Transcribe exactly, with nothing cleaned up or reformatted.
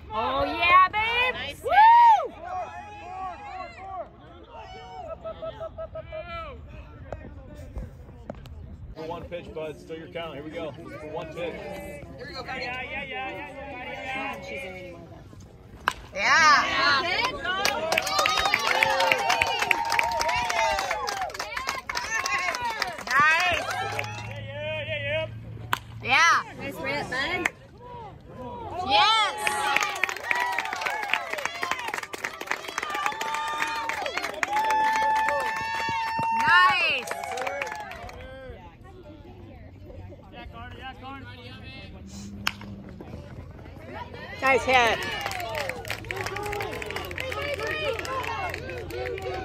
Oh yeah, babe! Nice Woo! One pitch, bud. Still your count. Here we go. One pitch. Here we go, buddy. Yeah, yeah, yeah, yeah, yeah, yeah. Yeah. Yeah. Nice. Yeah, yeah, yeah. Yeah. Nice rip, bud. Yes. Nice. Yeah, Carter, yeah, Carter. Nice hit.